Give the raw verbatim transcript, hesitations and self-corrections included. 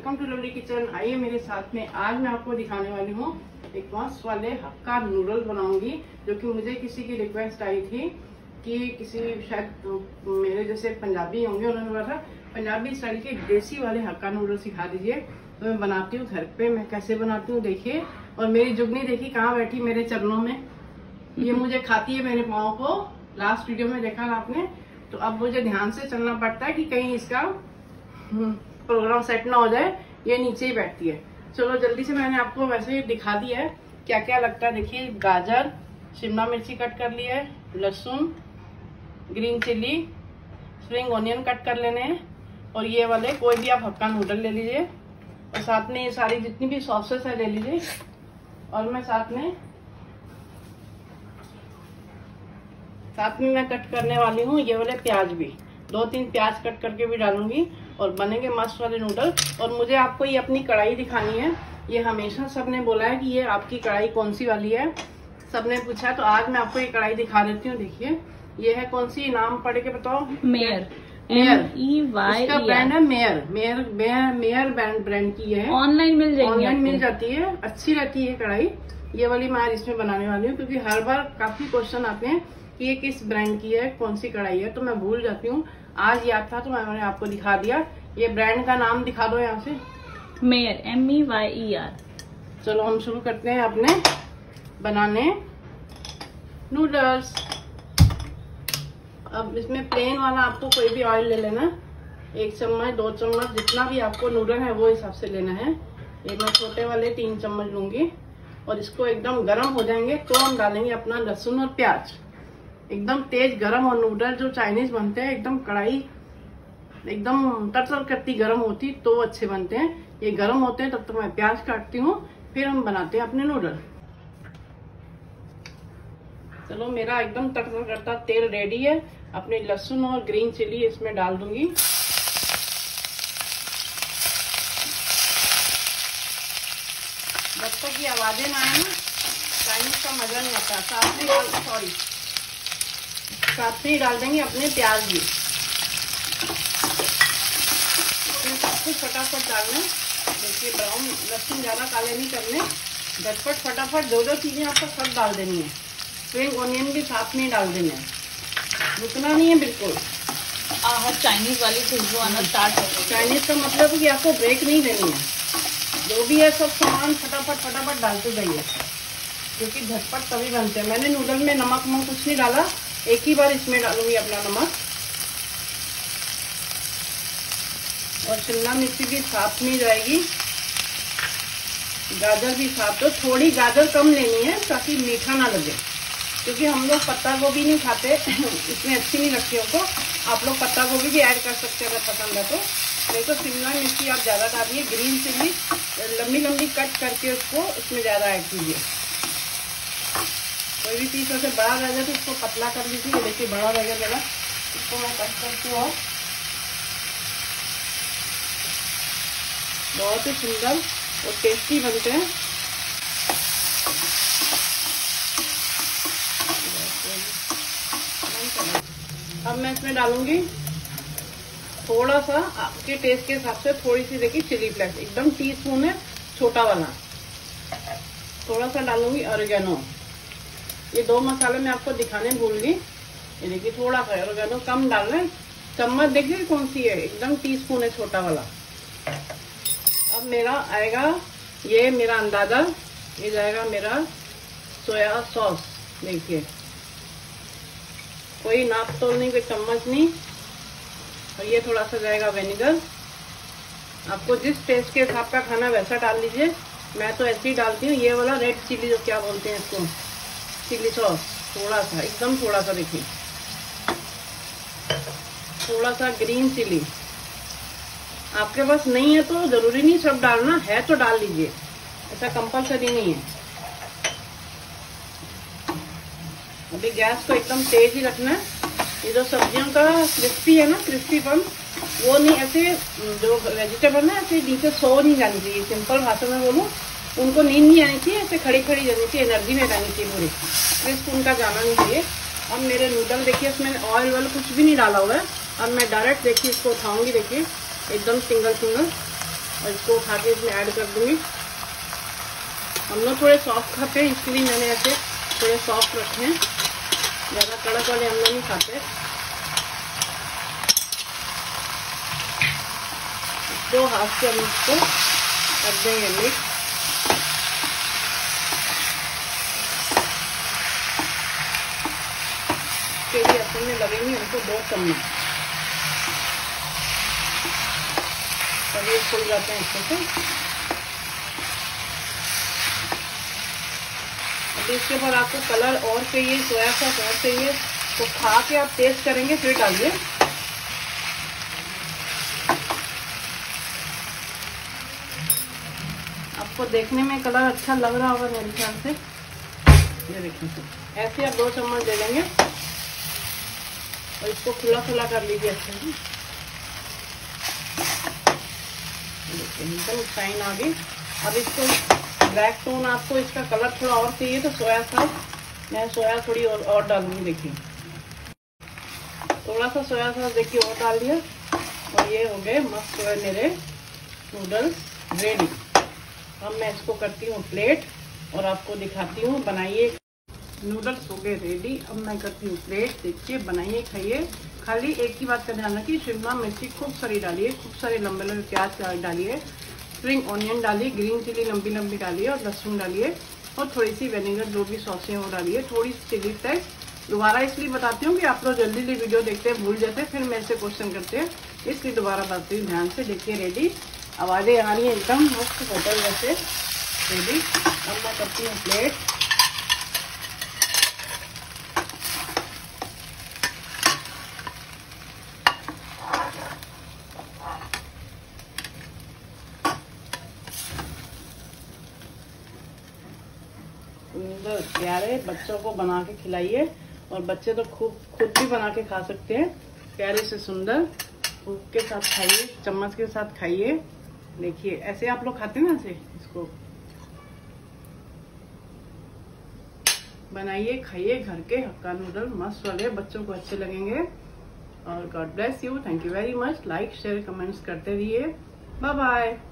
Welcome to lovely kitchen. आइए मेरे साथ में, आज मैं आपको दिखाने वाली हूँ एक मस्त वाले हक्का नूडल बनाऊंगी, जो कि मुझे किसी की रिक्वेस्ट आई थी कि किसी शायद मेरे जैसे पंजाबी होंगे, उन्होंने बोला था पंजाबी स्टाइल के देसी वाले हक्का नूडल सिखा दीजिए। तो मैं बनाती हूँ घर पे। मैं कैसे बनाती हूँ देखिए। और मेरी जुगनी देखी कहाँ बैठी मेरे चरणों में, ये मुझे खाती है मेरे पाँव को। लास्ट वीडियो में देखा ना आपने। तो अब मुझे ध्यान से चलना पड़ता है कि कहीं इसका प्रोग्राम सेट ना हो जाए। ये नीचे ही बैठती है। चलो जल्दी से, मैंने आपको वैसे ही दिखा दिया है क्या क्या लगता है। देखिए, गाजर, शिमला मिर्ची कट कर ली है, लहसुन, green chilli, spring onion cut कर लेने हैं, और ये वाले कोई भी आप हक्का नूडल ले लीजिए, और साथ में ये सारी जितनी भी सॉसेस है ले लीजिए। और मैं साथ में साथ में मैं कट करने वाली हूँ ये वाले प्याज भी, दो तीन प्याज कट करके भी डालूंगी, और बनेंगे मस्त वाले नूडल। और मुझे आपको ये अपनी कढ़ाई दिखानी है। ये हमेशा सबने बोला है कि ये आपकी कढ़ाई कौन सी वाली है, सबने पूछा, तो आज मैं आपको ये कढ़ाई दिखा देती हूँ। देखिए, ये है कौन सी, नाम पढ़ के बताओ। मेयर, मेयर, ई वाई, इसका ब्रांड है Meyer. Meyer Meyer brand brand की है। ऑनलाइन मिल जाएगी, ऑनलाइन मिल जाती है, अच्छी रहती है कढ़ाई। ये वाली मैं आज इसमें बनाने वाली हूँ, क्योंकि हर बार काफी क्वेश्चन आते हैं कि ये किस ब्रांड की है, कौन सी कढ़ाई है, तो मैं भूल जाती हूँ। आज याद था तो मैंने आपको दिखा दिया। ये ब्रांड का नाम दिखा दो यहाँ से। Meyer, M E Y E R. चलो हम शुरू करते हैं अपने बनाने नूडल्स। अब इसमें प्लेन वाला आपको कोई भी ऑयल ले लेना, एक चम्मच, दो चम्मच, जितना भी आपको नूडल है वो हिसाब से लेना है। ये मैं छोटे वाले तीन चम्मच लूंगी। और इसको एकदम गर्म हो जाएंगे तो हम डालेंगे अपना लहसुन और प्याज। एकदम तेज गरम, और नूडल जो चाइनीज बनते हैं एकदम कढ़ाई एकदम तर करती गरम होती तो अच्छे बनते हैं। ये गरम होते हैं तब तक मैं प्याज काटती हूँ, फिर हम बनाते हैं अपने नूडल। चलो, मेरा एकदम तर करता तेल रेडी है। अपने लहसुन और ग्रीन चिली इसमें डाल दूंगी। जब तक ये आवाजें ना आए ना, चाइनीज का मजा नहीं आता। साथ में डाल सॉरी साथ में ही डाल देंगे अपने प्याज भी। सब कुछ फटाफट डालना। देखिए, ब्राउन लहसुन ज्यादा काले नहीं करने, झटपट फटाफट दो दो चीजें आपको सब डाल देनी है। स्प्रिंग ऑनियन भी साथ में ही डाल देना है, रुकना नहीं है बिल्कुल। हर चाइनीज वाली खुशबू आना स्टार्ट हो गई। चाइनीज का मतलब है कि आपको ब्रेक नहीं देनी है। जो भी है सब सामान फटाफट फटाफट डालते जाइए, क्योंकि झटपट तभी बनते हैं। मैंने नूडल में नमक वमक कुछ नहीं डाला, एक ही बार इसमें डालूंगी अपना नमक। और शिमला मिर्ची भी साथ में जाएगी, गाजर भी साथ। तो थोड़ी गाजर कम लेनी है ताकि मीठा ना लगे, क्योंकि हम लोग पत्ता गोभी नहीं खाते इसमें अच्छी नहीं लगती हमको। आप लोग पत्ता गोभी भी ऐड कर सकते हैं अगर पसंद है तो। नहीं तो शिमला मिर्ची आप ज्यादा डालिए। ग्रीन चिल्ली लंबी लंबी कट करके उसको इसमें ज्यादा ऐड कीजिए। कोई भी पीस ऐसे बड़ा रह जाए तो उसको पतला कर लीजिए। देखिए, बड़ा रहेगा जरा, इसको मैं कट करती हूँ। बहुत ही सुंदर और टेस्टी बनते हैं। अब मैं इसमें डालूंगी थोड़ा सा, आपके टेस्ट के हिसाब से थोड़ी सी, देखिए चिली फ्लेक्स, एकदम टीस्पून है छोटा वाला। थोड़ा सा डालूंगी ऑरिगेनो। ये दो मसाले मैं आपको दिखाने भूल गई। ये देखिए, थोड़ा सा ऑरिगेनो कम डालना है। चम्मच देखिए कौन सी है, एकदम टीस्पून है छोटा वाला। अब मेरा आएगा, ये मेरा अंदाजा, ये जाएगा मेरा सोया सॉस। देखिए, कोई नाप तोल नहीं, कोई चम्मच नहीं। और ये थोड़ा सा जाएगा विनेगर। आपको जिस टेस्ट के हिसाब का खाना वैसा डाल लीजिए। मैं तो ऐसे ही डालती हूँ। ये वाला रेड चिली, जो क्या बोलते हैं इसको, चिली सॉस, थोड़ा सा, एकदम थोड़ा सा। देखिए, थोड़ा सा ग्रीन चिली। आपके पास नहीं है तो जरूरी नहीं सब डालना है, तो डाल लीजिए, ऐसा कंपलसरी नहीं है। अभी गैस को एकदम तेज ही रखना है। ये जो सब्जियों का क्रिस्पी है ना, क्रिस्पीपन, वो नहीं, ऐसे जो वेजिटेबल है ऐसे नीचे सो नहीं जानी चाहिए। सिंपल भाषा में बोलूँ, उनको नींद नहीं आनी चाहिए, ऐसे खड़ी खड़ी जानी चाहिए, एनर्जी में जानी चाहिए पूरी, क्रिस्प उनका जाना नहीं चाहिए। अब मेरे नूडल देखिए, इसमें ऑयल वाल कुछ भी नहीं डाला हुआ है। अब मैं डायरेक्ट देखिए इसको उठाऊंगी। देखिए, एकदम सिंगल सिंगल और इसको उठा के इसमें ऐड कर दूंगी। हम लोग थोड़े सॉफ्ट खाते हैं, इसलिए मैंने ऐसे थोड़े सॉफ्ट रखे हैं, ज़्यादा कड़क वाले हम लोग नहीं खाते। दो हाथ से हम इसको कर देंगे मिक्स। के लिए अपन में लगेंगे हमको दो चम्मच, तभी खुल जाते हैं अच्छे से। अभी इसके बाद आपको कलर और चाहिए, सोया सॉस और चाहिए, तो खा के आप टेस्ट करेंगे फिर डालिए। आपको देखने में कलर अच्छा लग रहा होगा मेरे ख्याल से। ये देखिए ऐसे आप दो चम्मच दे देंगे और इसको खुला खुला कर लीजिए अच्छे से। एकदम शाइन आ गई। अब इसको ब्लैक टोन, आपको इसका कलर थोड़ा और चाहिए तो सोया सॉस, मैं सोया थोड़ी और, और डालूंगी। देखिए थोड़ा सा सोया सॉस देखिए और डाल दिया और ये हो गए मस्त मेरे नूडल्स रेडी। अब मैं इसको करती हूँ प्लेट और आपको दिखाती हूँ। बनाइए, नूडल्स हो गए रेडी। अब मैं करती हूँ प्लेट। देखिए बनाइए, खाइए। खाली एक ही बात का ध्यान रखिए, शिमला मिर्ची खूब सारी डालिए, खूब सारे लंबे लंबे प्याज डालिए, स्प्रिंग ऑनियन डालिए, ग्रीन चिली लंबी लंबी डालिए और लहसुन डालिए और थोड़ी सी विनेगर, जो भी सॉसें हैं वो डालिए, थोड़ी सी चिली फ्लेक्स। दोबारा इसलिए बताती हूँ कि आप लोग जल्दी जल्दी वीडियो देखते हैं, भूल जाते हैं, फिर मेरे से क्वेश्चन करते हैं, इसलिए दोबारा बताती हूँ ध्यान से। देखिए रेडी, आवाज़ें आ रही है एकदम मस्त होटल जैसे रेडी। अब मैं करती हूँ प्लेट। सुंदर प्यारे, बच्चों को बना के खिलाइए और बच्चे तो खूब खुद भी बना के खा सकते हैं। प्यारे से सुंदर फूक के साथ खाइए, चम्मच के साथ खाइए। देखिए ऐसे आप लोग खाते हैं ना, ऐसे इसको बनाइए, खाइए। घर के हक्का नूडल मस्त वाले, बच्चों को अच्छे लगेंगे। और God bless you, thank you very much. Like share comments करते रहिए। Bye bye.